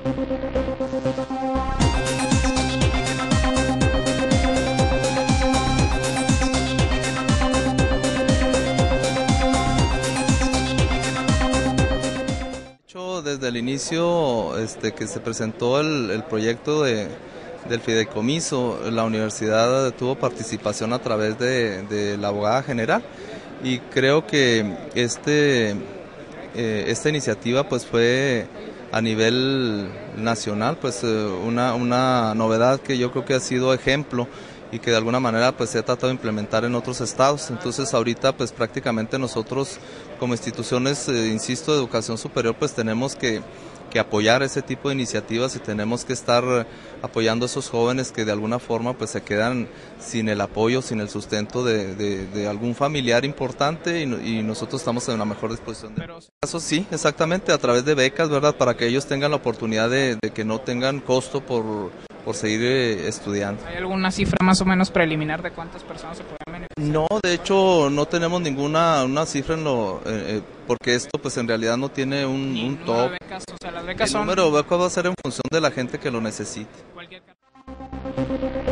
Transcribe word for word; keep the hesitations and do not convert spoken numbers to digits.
Desde el inicio este, que se presentó el, el proyecto de, del fideicomiso, la universidad tuvo participación a través de, de la abogada general, y creo que este, eh, esta iniciativa pues fue a nivel nacional pues una, una novedad que yo creo que ha sido ejemplo y que de alguna manera pues se ha tratado de implementar en otros estados. Entonces ahorita pues prácticamente nosotros como instituciones, eh, insisto, de educación superior, pues tenemos que, que apoyar ese tipo de iniciativas y tenemos que estar apoyando a esos jóvenes que de alguna forma pues se quedan sin el apoyo, sin el sustento de, de, de algún familiar importante, y, y nosotros estamos en la mejor disposición. De eso sí, exactamente, a través de becas, ¿verdad? Para que ellos tengan la oportunidad de, de que no tengan costo por por seguir eh, estudiando. ¿Hay alguna cifra más o menos preliminar de cuántas personas se pueden beneficiar? No, de hecho no tenemos ninguna una cifra en lo eh, porque esto pues en realidad no tiene un, un top. De becas, o sea, las becas el son... número de becas va a ser en función de la gente que lo necesite. Cualquier...